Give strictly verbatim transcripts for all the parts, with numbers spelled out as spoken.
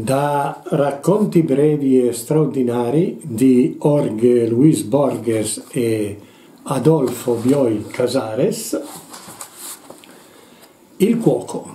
Da Racconti brevi e straordinari di Jorge Luis Borges e Adolfo Bioy Casares, Il cuoco.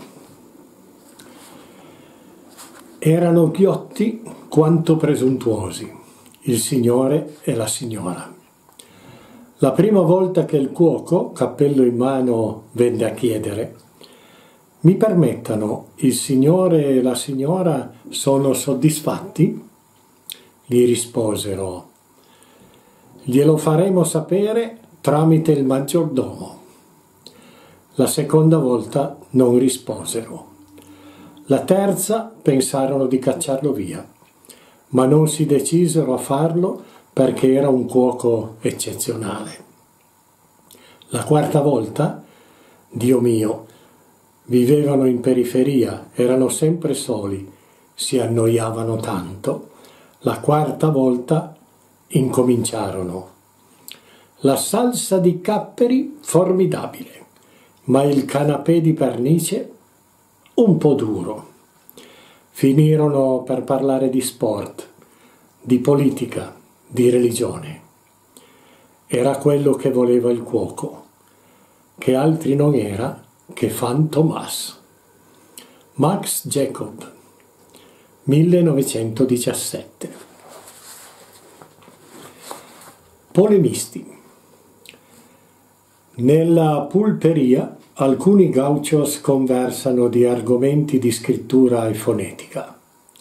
Erano ghiotti quanto presuntuosi, il signore e la signora. La prima volta che il cuoco, cappello in mano, venne a chiedere: «Mi permettano, il signore e la signora sono soddisfatti?» Gli risposero: «Glielo faremo sapere tramite il maggiordomo». La seconda volta non risposero. La terza pensarono di cacciarlo via, ma non si decisero a farlo perché era un cuoco eccezionale. La quarta volta, Dio mio, vivevano in periferia, erano sempre soli, si annoiavano tanto. La quarta volta incominciarono. La salsa di capperi formidabile, ma il canapè di pernice un po' duro. Finirono per parlare di sport, di politica, di religione. Era quello che voleva il cuoco, che altri non era che Fan Thomas. Max Jacob, millenovecentodiciassette. Polemisti. Nella pulperia alcuni gauchos conversano di argomenti di scrittura e fonetica.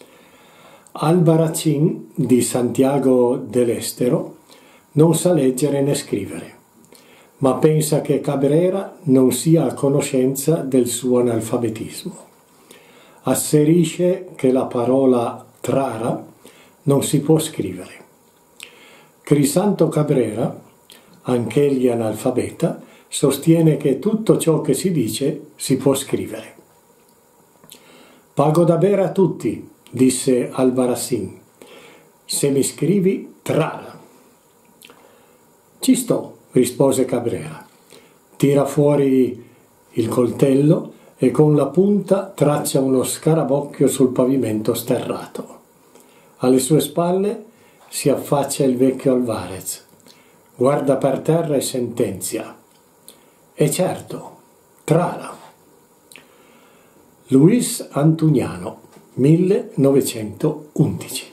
Albarracín di Santiago del Estero non sa leggere né scrivere, ma pensa che Cabrera non sia a conoscenza del suo analfabetismo. Asserisce che la parola trara non si può scrivere. Crisanto Cabrera, anch'egli analfabeta, sostiene che tutto ciò che si dice si può scrivere. «Pago da bere a tutti», disse Albarracín, «se mi scrivi trara». «Ci sto», rispose Cabrera. Tira fuori il coltello e con la punta traccia uno scarabocchio sul pavimento sterrato. Alle sue spalle si affaccia il vecchio Alvarez, guarda per terra e sentenzia: «E certo, trara». Luis Antuñano, millenovecentoundici.